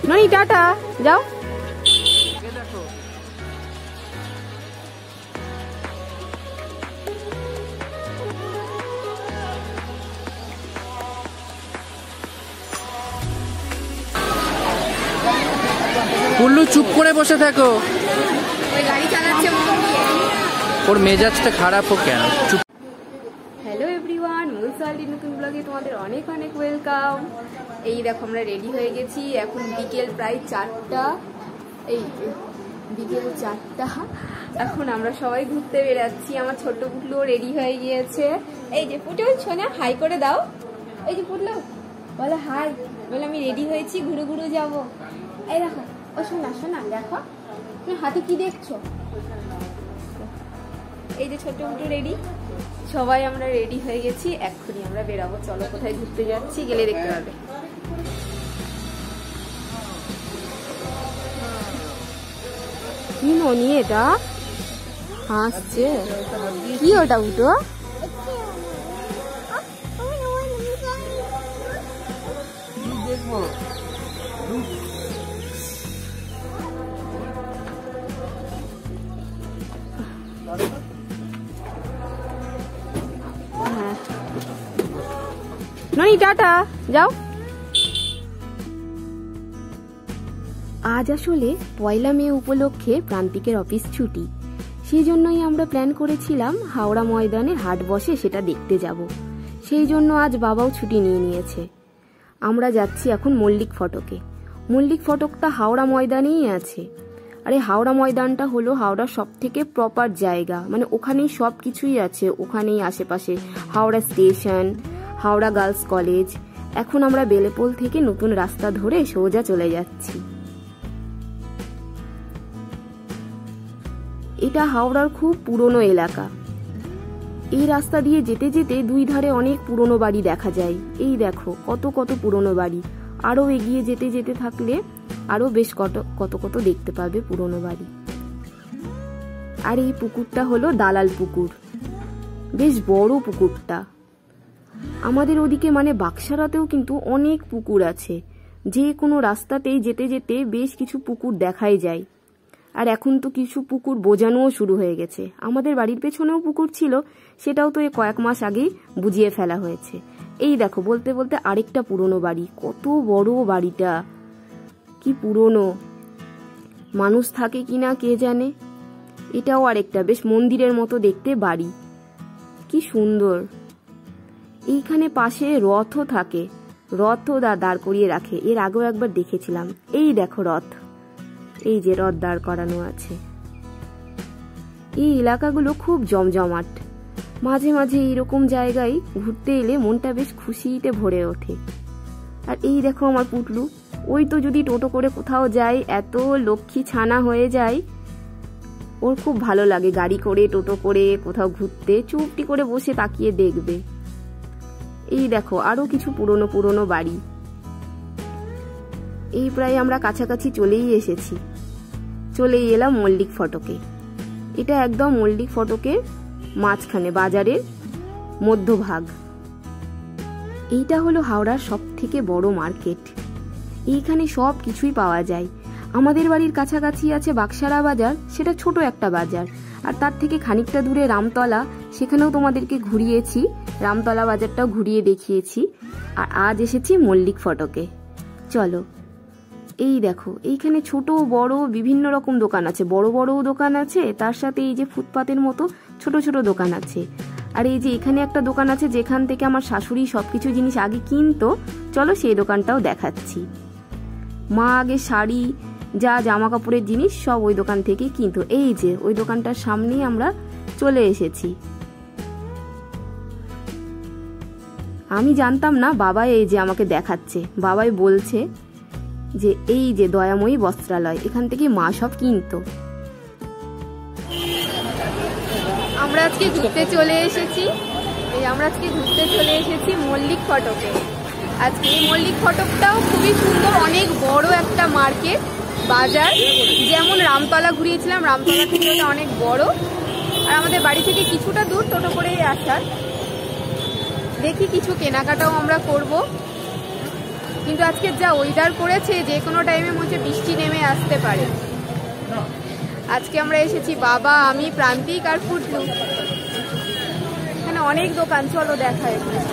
ননি tata যাও। পুল্লু চুপ করে বসে থাকো, ওই গাড়ি চালাচ্ছে ওর মেজাজটা খারাপ হোক কেন। হ্যালো এভরিওয়ান, মুলসালটির নতুন ব্লগে তোমাদের অনেক অনেক ওয়েলকাম। এই দেখো আমরা রেডি হয়ে গেছি, এখন বিকেল প্রায় 4টা, এই বিকেল 4টা। এখন আমরা সবাই ঘুরতে বেরাচ্ছি। আমার ছোট্ট পুটলুও রেডি হয়ে গিয়েছে। এই যে পুটল সোনা হাই করে দাও। এই যে পুটলু বলে হাই, বলে আমি রেডি হয়েছি, ঘুরু ঘুরু যাবো। এই দেখো ও শোনা শোনা দেখো তুমি হাতে কি দেখছো। এই যে ছোট্ট পুটলু রেডি, সবাই আমরা রেডি হয়ে গেছি। এক্ষুনি আমরা বেরাবো, চলো কোথায় ঘুরতে যাচ্ছি গেলে দেখতে পাবে। কি মনি এটা হাসছে, কি ওটা উঠো? ননি টাটা যাও। আজ আসলে 1 মে উপলক্ষে প্রান্তিকের অফিস ছুটি, সেই জন্যই আমরা প্ল্যান করেছিলাম হাওড়া ময়দানে হাট বসে সেটা দেখতে যাব। সেই জন্য আজ বাবাও ছুটি নিয়ে নিয়েছে। আমরা যাচ্ছি এখন মল্লিক ফটকে। মল্লিক ফটকটা হাওড়া ময়দানেই আছে। আর এই হাওড়া ময়দানটা হলো হাওড়ার সব থেকে প্রপার জায়গা, মানে ওখানেই সব কিছুই আছে। ওখানেই আশেপাশে Howrah station, Howrah girls college. এখন আমরা বেলেপোল থেকে নতুন রাস্তা ধরে সোজা চলে যাচ্ছি। এটা হাওড়ার খুব পুরনো এলাকা। এই রাস্তা দিয়ে যেতে যেতে দুই ধারে অনেক পুরনো বাড়ি দেখা যায়। এই দেখো কত কত পুরনো বাড়ি। আরো এগিয়ে যেতে যেতে থাকলে আরো বেশ কত কত দেখতে পাবে পুরনো বাড়ি। আর এই পুকুরটা হলো দালাল পুকুর, বেশ বড় পুকুরটা। আমাদের ওদিকে মানে বাক্সারাতেও কিন্তু অনেক পুকুর আছে। যে কোনো রাস্তাতেই যেতে যেতে বেশ কিছু পুকুর দেখাই যায়। আর এখন তো কিছু পুকুর বোঝানোও শুরু হয়ে গেছে। আমাদের বাড়ির পেছনেও পুকুর ছিল, সেটাও তো এই কয়েক মাস আগেই বুঝিয়ে ফেলা হয়েছে। এই দেখো বলতে বলতে আরেকটা পুরনো বাড়ি। কত বড় বাড়িটা, কি পুরনো, মানুষ থাকে কিনা কে জানে। এটাও আরেকটা বেশ মন্দিরের মতো দেখতে বাড়ি, কি সুন্দর। এইখানে পাশে রথও থাকে, রথও দাঁড় করিয়ে রাখে। এর আগেও একবার দেখেছিলাম। এই দেখো রথ, এই যে রথ দাঁড় করানো আছে। এই এলাকাগুলো খুব জমজমাট। মাঝে মাঝে এইরকম জায়গায় ঘুরতে এলে মনটা বেশ খুশিতে ভরে ওঠে। আর এই দেখো আমার পুটলু, ওই তো যদি টোটো করে কোথাও যায় এত লক্ষ্মী ছানা হয়ে যায়। ওর খুব ভালো লাগে গাড়ি করে টোটো করে কোথাও ঘুরতে, চুপটি করে বসে তাকিয়ে দেখবে। এই দেখো আরো কিছু পুরনো পুরনো বাড়ি। এই প্রায় আমরা কাছাকাছি চলেই এসেছি। চলেই এলাম মল্লিক ফটকে। এটা একদম মল্লিক ফটকের মাঝখানে, বাজারের মধ্যভাগ। এইটা হলো হাওড়ার সব থেকে বড় মার্কেট। এইখানে সব কিছুই পাওয়া যায়। আমাদের বাড়ির কাছাকাছি আছে বাক্সারা বাজার, সেটা ছোট একটা বাজার। আর তার থেকে খানিকটা দূরে রামতলা, সেখানেও তোমাদেরকে ঘুরিয়েছি, রামতলা বাজারটাও ঘুরিয়ে দেখিয়েছি। আর আজ এসেছি মল্লিক ফটকে। চলো, এই দেখো এইখানে ছোট বড় বিভিন্ন রকম দোকান আছে। বড় বড় দোকান আছে, তার সাথে এই যে ফুটপাতের মতো ছোট ছোট দোকান আছে। আর এই যে এখানে একটা দোকান আছে যেখান থেকে আমার শাশুড়ি সবকিছু জিনিস আগে কিনতো। চলো সেই দোকানটাও দেখাচ্ছি। মা আগে শাড়ি, যা জামা কাপড়ের জিনিস সব ওই দোকান থেকে কিনতো। এই যে ওই দোকানটার সামনেই আমরা চলে এসেছি। আমি জানতাম না, বাবাই এই যে আমাকে দেখাচ্ছে। বাবাই বলছে যে এই যে দয়াময়ী বস্ত্রালয়, এখান থেকে মা সব কিনতো। আমরা আজকে ঘুরতে চলে এসেছি মল্লিক ফটকে। আজকে এই মল্লিক ফটকটাও খুবই সুন্দর, অনেক বড় একটা মার্কেট বাজার। যেমন রামতলা ঘুরিয়েছিলাম, রামতলা থেকে ওটা অনেক বড়। আর আমাদের বাড়ি থেকে কিছুটা দূর টোটো করেই আসার। দেখি কিছু কেনাকাটাও আমরা করব, কিন্তু কিন্তু আজকে যা ওয়েদার করেছে যে কোনো টাইমে মনে হচ্ছে বৃষ্টি নেমে আসতে পারে। আজকে আমরা এসেছি বাবা, আমি, প্রান্তিক আর পুটলু। এখানে অনেক দোকান, চলো দেখায়।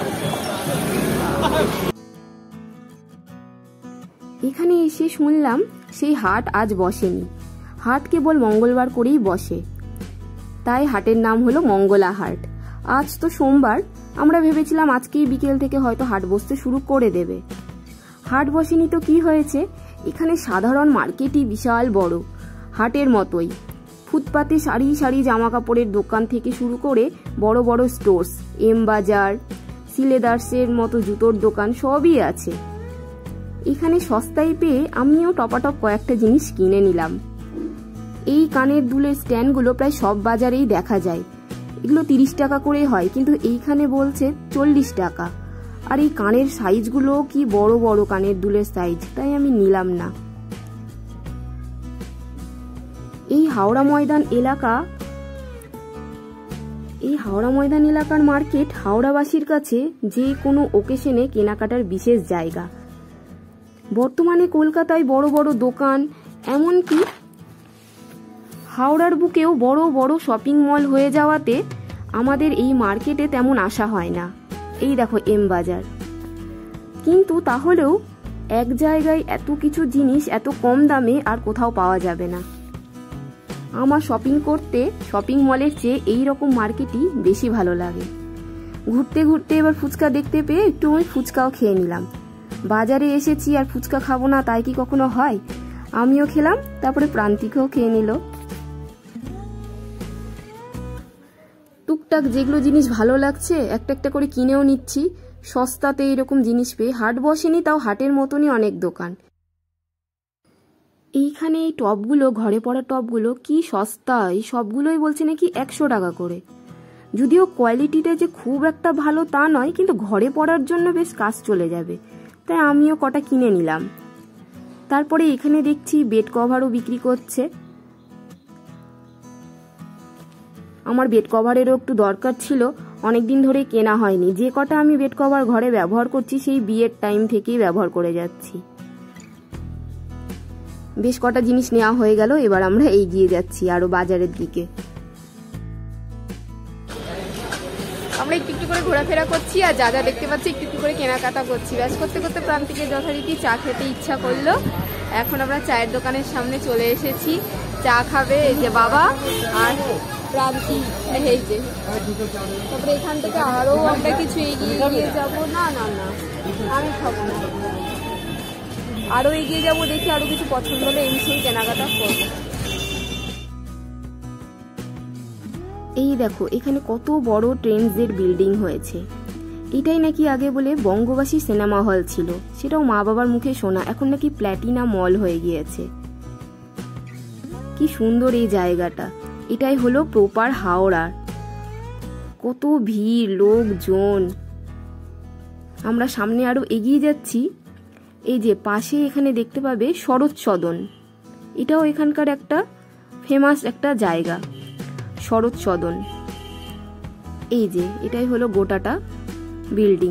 এখানে এসে শুনলাম সেই হাট আজ বসেনি, হাট কেবল মঙ্গলবার করেই বসে, তাই হাটের নাম হলো মঙ্গলা হাট। আজ তো সোমবার, আমরা ভেবেছিলাম আজকেই বিকেল থেকে হয়তো হাট বসতে শুরু করে দেবে। হাট বসেনি তো কি হয়েছে, এখানে সাধারণ মার্কেটই বিশাল বড়, হাটের মতোই। ফুটপাতে সারি সারি জামা কাপড়ের দোকান থেকে শুরু করে বড় বড় স্টোর্স, এম বাজার, সিলেদার্সের মতো জুতোর দোকান সবই আছে। এখানে সস্তায় পেয়ে আমিও টপাটপ কয়েকটা জিনিস কিনে নিলাম। এই কানের দুলের স্ট্যান্ডগুলো প্রায় সব বাজারেই দেখা যায়, এগুলো 30 টাকা করে হয়, কিন্তু এইখানে বলছে 40 টাকা। আর এই কানের সাইজগুলো কি বড় বড় কানের দুলের সাইজ, তাই আমি নিলাম না। এই হাওড়া ময়দান এলাকার মার্কেট হাওড়াবাসীর কাছে যে কোনো ওকেশনে কেনাকাটার বিশেষ জায়গা। বর্তমানে কলকাতায় বড় বড় দোকান, এমনকি হাওড়ার বুকেও বড় বড় শপিং মল হয়ে যাওয়াতে আমাদের এই মার্কেটে তেমন আসা হয় না। এই দেখো এম বাজার, কিন্তু তাহলেও এক জায়গায় এত কিছু জিনিস এত কম দামে আর কোথাও পাওয়া যাবে না। আমার শপিং করতে শপিং মলের চেয়ে এই রকম মার্কেটই বেশি ভালো লাগে। ঘুরতে ঘুরতে এবার ফুচকা দেখতে পেয়ে একটু আমি ফুচকাও খেয়ে নিলাম। বাজারে এসেছি আর ফুচকা খাবো না তাই কি কখনো হয়? আমিও খেলাম, তারপরে প্রান্তিকও খেয়ে নিল। টুকটাক যেগুলো জিনিস ভালো লাগছে একটা একটা করে কিনেও নিচ্ছি। সস্তাতে এরকম জিনিস পেয়ে হাট বসেনি, তাও হাটের মতনই অনেক দোকান। এইখানে এই টপগুলো, ঘরে পড়া টপগুলো কি সস্তা, এই সবগুলোই বলছে নাকি 100 টাকা করে। যদিও কোয়ালিটিটা যে খুব একটা ভালো তা নয়, কিন্তু ঘরে পড়ার জন্য বেশ কাজ চলে যাবে, তাই আমিও কটা কিনে নিলাম। তারপরে এখানে দেখছি বেড কভারও বিক্রি করছে। আমার বেড কভারেরও একটু দরকার ছিল, অনেকদিন ধরে কেনা হয়নি। যে কটা আমি বেড কভার ঘরে ব্যবহার করছি সেই বিয়ের টাইম থেকেই ব্যবহার করে যাচ্ছি। বেশ কটা জিনিস নেওয়া হয়ে গেল, এবার আমরা এগিয়ে যাচ্ছি আরো বাজারের দিকে। আমরা একটু একটু করে ঘোরাফেরা করছি আর যা যা দেখতে পাচ্ছি একটু একটু করে কেনাকাটা করছি। ব্যাস করতে করতে প্রান্তিকের যথারীতি চা খেতে ইচ্ছা করলো। এখন আমরা চায়ের দোকানের সামনে চলে এসেছি, চা খাবে এই যে বাবা আর প্রান্তিক। এই যে তারপরে এখান থেকে আরো আমরা কিছু এগিয়ে যাবো। না না না, আমি খাবো না, আরো এগিয়ে যাবো, দেখি আরো কিছু পছন্দ হলে এই সেই কেনাকাটা করবো। এই দেখো এখানে কত বড় ট্রেন্ডসের বিল্ডিং হয়েছে। এটাই নাকি আগে বলে বঙ্গবাসী সিনেমা হল ছিল, সেটাও মা বাবার মুখে শোনা, এখন নাকি প্ল্যাটিনা মল হয়ে গিয়েছে। কি সুন্দর এই জায়গাটা, এটাই হলো প্রপার হাওড়ার। কত ভিড়, লোকজন। আমরা সামনে আরো এগিয়ে যাচ্ছি। এই যে পাশে এখানে দেখতে পাবে শরৎ সদন, এটাও এখানকার একটা ফেমাস একটা জায়গা, শরৎ সদন। এই যে এটাই হলো গোটাটা বিল্ডিং।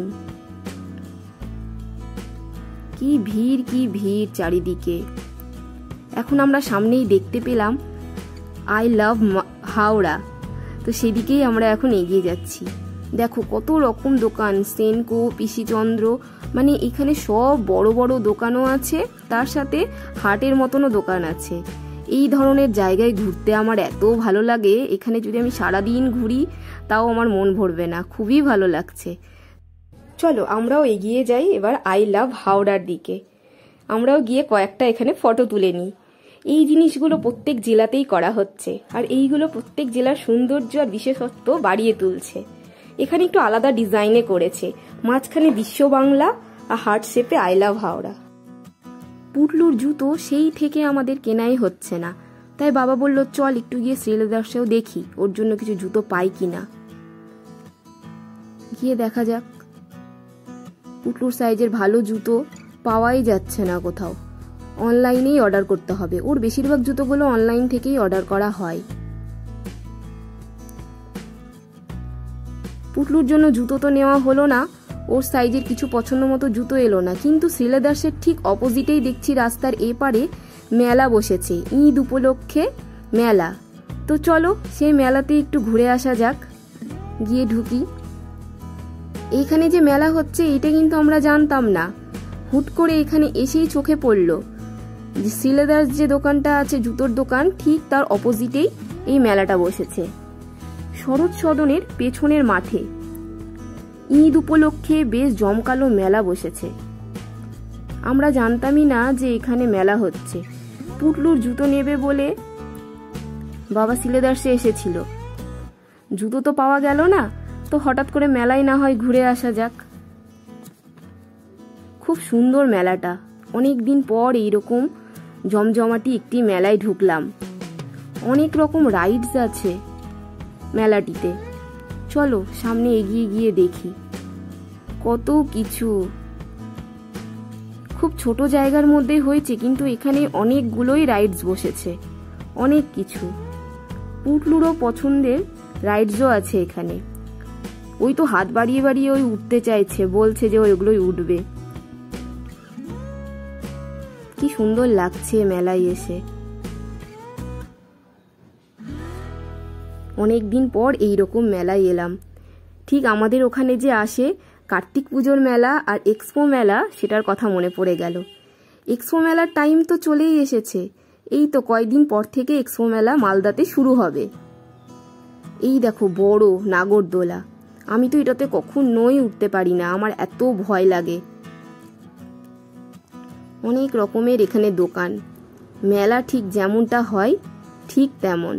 কি ভিড় চারিদিকে। এখন আমরা সামনেই দেখতে পেলাম আই লাভ হাওড়া, তো সেদিকেই আমরা এখন এগিয়ে যাচ্ছি। দেখো কত রকম দোকান, সেনকো, পিসিচন্দ্র, মানে এখানে সব বড় বড় দোকানও আছে, তার সাথে হাটের মতনও দোকান আছে। এই ধরনের জায়গায় ঘুরতে আমার এত ভালো লাগে, এখানে যদি আমি সারাদিন ঘুরি তাও আমার মন ভরবে না, খুবই ভালো লাগছে। চলো আমরাও এগিয়ে যাই এবার আই লাভ হাওড়ার দিকে। আমরাও গিয়ে কয়েকটা এখানে ফটো তুলে নিই। এই জিনিসগুলো প্রত্যেক জেলাতেই করা হচ্ছে, আর এইগুলো প্রত্যেক জেলার সৌন্দর্য আর বিশেষত্ব বাড়িয়ে তুলছে। এখানে একটু আলাদা ডিজাইনে করেছে, মাঝখানে বিশ্ব বাংলা আর হার্ট শেপে আই লাভ হাওড়া। পুটলুর জুতো সেই থেকে আমাদের কেনাই হচ্ছে না, তাই বাবা বলল চল একটু গিয়ে শ্রীলেদার্সেও দেখি ওর জন্য কিছু জুতো পাই কিনা। গিয়ে দেখা যাক। পুটলুর সাইজের ভালো জুতো পাওয়াই যাচ্ছে না কোথাও, অনলাইনেই অর্ডার করতে হবে। ওর বেশিরভাগ জুতোগুলো অনলাইন থেকেই অর্ডার করা হয়। পুটলুর জন্য জুতো তো নেওয়া হলো না, ওর সাইজের কিছু পছন্দ মতো জুতো এলো না, কিন্তু শ্রীলেদার্সের ঠিক অপোজিটেই দেখছি রাস্তার এপারে মেলা বসেছে, ঈদ উপলক্ষে মেলা। তো চলো সেই মেলাতে একটু ঘুরে আসা যাক, গিয়ে ঢুকি। এইখানে যে মেলা হচ্ছে এটা কিন্তু আমরা জানতাম না, হুট করে এখানে এসেই চোখে পড়লো যে শ্রীলেদার্স যে দোকানটা আছে জুতোর দোকান, ঠিক তার অপোজিটেই এই মেলাটা বসেছে শরৎ সদনের পেছনের মাঠে। ঈদ উপলক্ষে বেশ জমকালো মেলা বসেছে। আমরা জানতামই না যে এখানে মেলা হচ্ছে। পুটলুর জুতো নেবে বলে বাবা শ্রীলেদার্সে এসেছিল, জুতো তো পাওয়া গেল না, তো হঠাৎ করে মেলায় না হয় ঘুরে আসা যাক। খুব সুন্দর মেলাটা, অনেক দিন পর এইরকম জমজমাটি একটি মেলায় ঢুকলাম। অনেক রকম রাইডস আছে মেলাটিতে, চলো সামনে এগিয়ে গিয়ে দেখি। কত কিছু, খুব ছোট জায়গার মধ্যে হয়েছে, কিন্তু এখানে অনেকগুলোই রাইডস বসেছে, অনেক কিছু। পুটলুরও পছন্দের রাইডসও আছে এখানে। ওই তো হাত বাড়িয়ে বাড়িয়ে ওই উঠতে চাইছে, বলছে যে ওইগুলোই উঠবে। কি সুন্দর লাগছে মেলায় এসে। অনেকদিন পর এইরকম মেলায় এলাম। ঠিক আমাদের ওখানে যে আসে কার্তিক পুজোর মেলা আর এক্সপো মেলা, সেটার কথা মনে পড়ে গেল। এক্সপো মেলার টাইম তো চলেই এসেছে, এই তো কয়েকদিন পর থেকে এক্সপো মেলা মালদাতে শুরু হবে। এই দেখো বড় নাগরদোলা, আমি তো এটাতে কখনোই উঠতে পারি না, আমার এত ভয় লাগে। অনেক রকমের এখানে দোকান, মেলা ঠিক যেমনটা হয় ঠিক তেমন,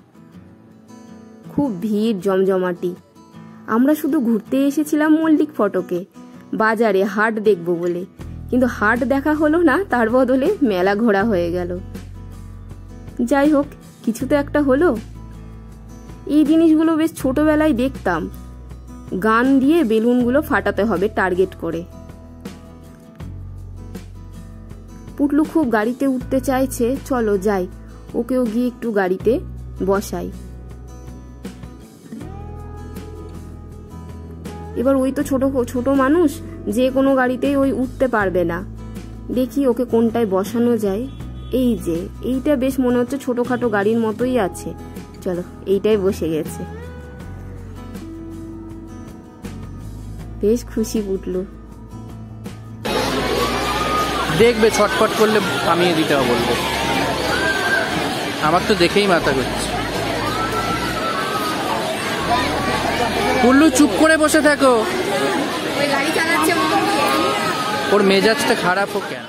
খুব ভিড় জমজমাটি। আমরা শুধু ঘুরতে এসেছিলাম মল্লিক ফটকে, বাজারে হাট দেখব বলে, কিন্তু হাট দেখা হলো না, তার বদলে মেলা ঘোরা হয়ে গেল। যাই হোক, কিছু তো একটা হলো। এই জিনিসগুলো বেশ ছোটবেলায় দেখতাম, গান দিয়ে বেলুনগুলো ফাটাতে হবে টার্গেট করে। পুটলু খুব গাড়িতে উঠতে চাইছে, চলো যাই, ওকেও গিয়ে একটু গাড়িতে বসাই। এবার ওই তো ছোট ছোট মানুষ, যে কোনো গাড়িতেই ওই উঠতে পারবে না। দেখি ওকে কোনটায় বসানো যায়। এই যে এইটা বেশ মনে হচ্ছে ছোটখাটো গাড়ির মতোই আছে, চলো এইটাই বসে গেছে। বেশ খুশি পুটলু। দেখবে ছটফট করলে থামিয়ে দিতে হবে বলবে, আমার তো দেখেই মাথা ঘুরছে। পুল্লু চুপ করে বসে থাকো, ওই গাড়ি চালাচ্ছে, ওর মেজাজটা খারাপ হোক কেন।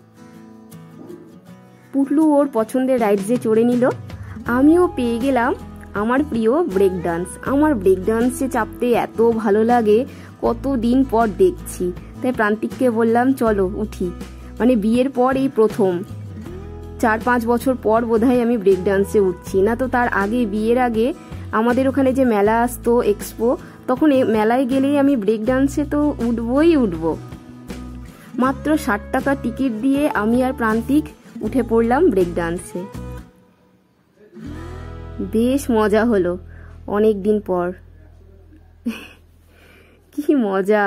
পুটলু ওর পছন্দের রাইডসে চড়ে নিল, আমিও পেয়ে গেলাম আমার প্রিয় ব্রেক ডান্স। আমার ব্রেক ডান্সে চাপতে এত ভালো লাগে, কতদিন পর দেখছি, তাই প্রান্তিককে বললাম চলো উঠি। মানে বিয়ের পর এই প্রথম 4-5 বছর পর বোধহয় আমি ব্রেক ডান্সে উঠছি, না তো তার আগে বিয়ের আগে আমাদের ওখানে যে মেলা আসতো এক্সপো, তখন মেলায় গেলেই আমি ব্রেক ডান্সে তো উঠবো। মাত্র 60 টাকা টিকিট দিয়ে আমি আর প্রান্তিক উঠে পড়লাম ব্রেক ডান্সে। বেশ মজা হলো অনেক দিন পর, কি মজা,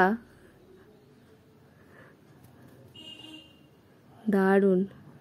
দারুণ।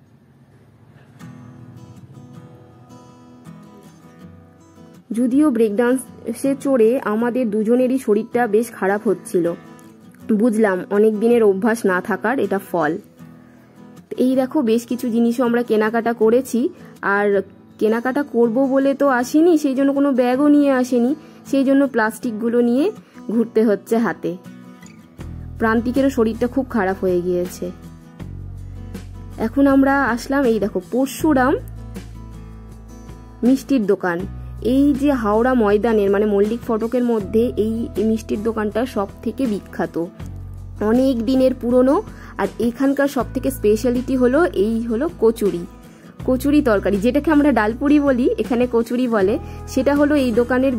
যদিও ব্রেক ডান্সে চড়ে আমাদের দুজনেরই শরীরটা বেশ খারাপ হচ্ছিল, বুঝলাম অনেক দিনের অভ্যাস না থাকার এটা ফল। এই দেখো বেশ কিছু জিনিসও আমরা কেনাকাটা করেছি, আর কেনাকাটা করব বলে তো আসিনি, সেই জন্য কোনো ব্যাগও নিয়ে আসেনি, সেই জন্য প্লাস্টিকগুলো নিয়ে ঘুরতে হচ্ছে হাতে। প্রান্তিকেরও শরীরটা খুব খারাপ হয়ে গিয়েছে। এখন আমরা আসলাম এই দেখো পরশুরাম মিষ্টির দোকান। এই যে হাওড়া ময়দানের মানে মল্লিক ফটকের মধ্যে এই মিষ্টির দোকানটা সব থেকে বিখ্যাত, অনেক দিনের পুরনো। আর এখানকার সব থেকে স্পেশালিটি হলো এই হলো কচুরি তরকারি, যেটাকে আমরা ডালপুরি বলি, এখানে কচুরি বলে। সেটা হলো এই দোকানের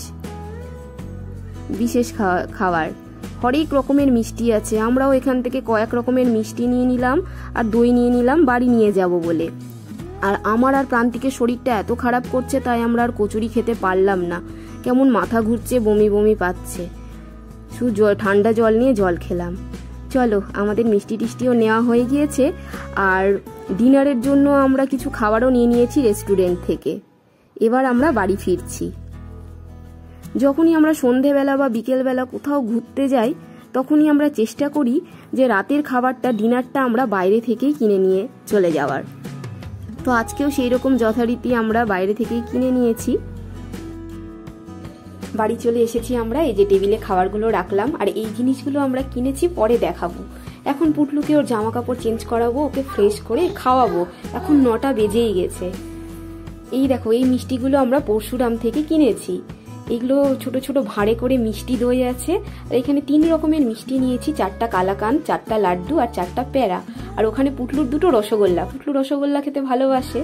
বিশেষ খাবার। হরেক রকমের মিষ্টি আছে, আমরাও এখান থেকে কয়েক রকমের মিষ্টি নিয়ে নিলাম আর দই নিয়ে নিলাম বাড়ি নিয়ে যাব বলে। আর আমার আর প্রান্তিকের শরীরটা এত খারাপ করছে, তাই আমরা আর কচুরি খেতে পারলাম না, কেমন মাথা ঘুরছে, বমি বমি পাচ্ছে। শুধু ঠান্ডা জল নিয়ে জল খেলাম। চলো, আমাদের মিষ্টি টিষ্টিও নেওয়া হয়ে গিয়েছে, আর ডিনারের জন্য আমরা কিছু খাবারও নিয়ে নিয়েছি রেস্টুরেন্ট থেকে। এবার আমরা বাড়ি ফিরছি। যখনই আমরা সন্ধেবেলা বা বিকেলবেলা কোথাও ঘুরতে যাই, তখনই আমরা চেষ্টা করি যে রাতের খাবারটা, ডিনারটা আমরা বাইরে থেকেই কিনে নিয়ে চলে যাওয়ার। তো আজকেও সেই রকম যথারীতি আমরা বাইরে থেকেই কিনে নিয়েছি। বাড়ি চলে এসেছি আমরা। এই যে টেবিলে খাবারগুলো রাখলাম, আর এই জিনিসগুলো আমরা কিনেছি, পরে দেখাবো। এখন পুটলুকে ওর জামা কাপড় চেঞ্জ করাবো, ওকে ফ্রেশ করে খাওয়াবো। এখন 9টা বেজেই গেছে। এই দেখো, এই মিষ্টিগুলো আমরা পরশুরাম থেকে কিনেছি। এগুলো ছোট ছোট ভাঁড়ে করে মিষ্টি দই আছে। আর এখানে 3 রকমের মিষ্টি নিয়েছি, 4টা কালাকান, 4টা লাড্ডু আর 4টা প্যারা। আর ওখানে পুটলুর 2টো রসগোল্লা। পুটলু রসগোল্লা খেতে ভালোবাসে।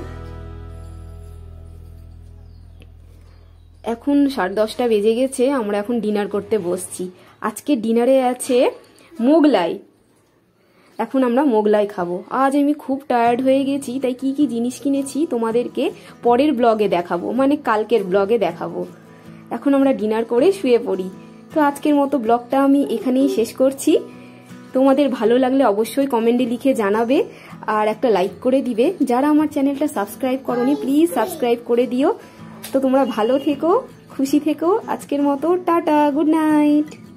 এখন 10:30 বেজে গেছে, আমরা এখন ডিনার করতে বসছি। আজকে ডিনারে আছে মোগলাই। এখন আমরা মোগলাই খাবো। আজ আমি খুব টায়ার্ড হয়ে গেছি, তাই কি কি জিনিস কিনেছি তোমাদেরকে পরের ব্লগে দেখাবো, মানে কালকের ব্লগে দেখাবো। এখন আমরা ডিনার করে শুয়ে পড়ি। তো আজকের মতো ব্লগটা আমি এখানেই শেষ করছি। তোমাদের ভালো লাগলে অবশ্যই কমেন্টে লিখে জানাবে, আর একটা লাইক করে দিবে। যারা আমার চ্যানেলটা সাবস্ক্রাইব করোনি, প্লিজ সাবস্ক্রাইব করে দিও। তো তোমরা ভালো থেকো, খুশি থেকো। আজকের মতো টাটা, গুড নাইট।